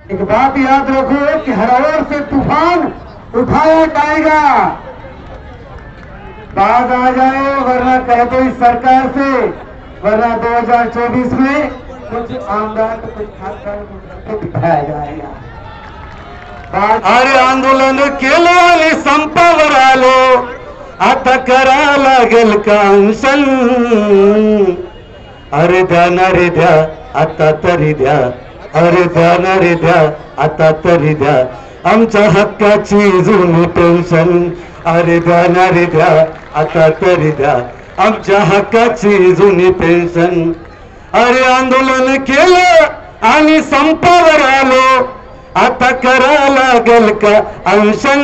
एक बात याद रखो कि हर ओर से तूफान उठाया जाएगा, बाज आ जाए वरना कह दो इस सरकार से, वरना 2024 में कुछ आमदार को कुछ खासदार दिखाया जाएगा। अरे आंदोलन केलं आणि संपावर आलो, आता करा लागेल काउन्सल. अरे द्या ना रे द्या, आता तरी द्या. अरे द्या ना रे द्या, आता तरी द्या. आमच्या हक्काची जुनी पेन्शन. अरे द्या ना रे द्या, आता तरी द्या. आमच्या हक्काची जुनी पेन्शन. अरे आंदोलन केलं आणि संपावर आलो, आता करा लागेल का अनशन.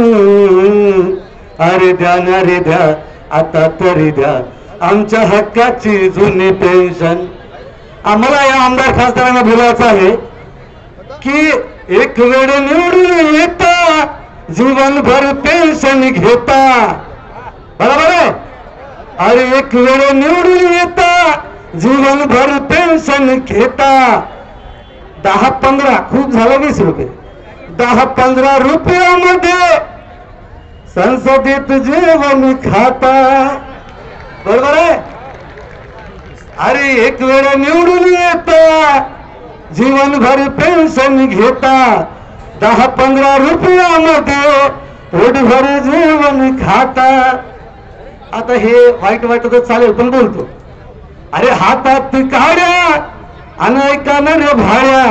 अरे द्या ना रे द्या, आता तरी द्या. आमच्या हक्काची जुनी पेन्शन. आम्हाला या आमदार खासदारांना बोलायचं आहे की एक वेळ निवडून येता, जीवनभर पेन्शन घेता. बरोबर आहे. अरे एक वेळ निवडून येता, जीवनभर पेन्शन घेता. 10-15 खूप झालं 20 रुपये. 10-15 रुपयामध्ये संसदेत जेवण खाता. बरोबर आहे. अरे एक वेळ निवडून येता, जीवनभर पेन्शन घेता. 10-15 रुपयामध्ये पोटभर जेवण खाता. आता हे वाईट वाटतच चालेल पण बोलतो. अरे हातात काड्या अनायकानं भाड्या,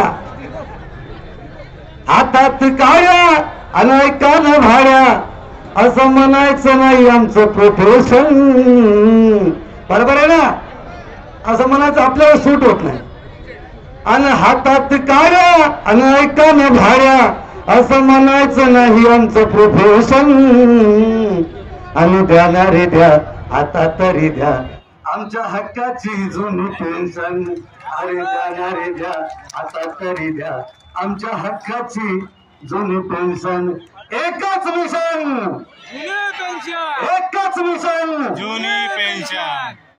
हातात काड्या अनायकानं भाड्या. असं म्हणायचं नाही आमचं प्रोफेशन. बरोबर आहे ना. असं म्हणायचं आपल्याला सूट होत नाही. आणि हातात काड्या अनायकानं भाड्या, असं म्हणायचं नाही आमचं प्रोफेशन. आणि द्या ना रे द्या, आता तरी द्या. आमच्या हक्काची जुनी पेन्शन. अरे द्या ना रे द्या, आता तरी द्या. आमच्या हक्काची जुनी पेन्शन. एकच मिशन, एकच मिशन, जुनी पेन्शन.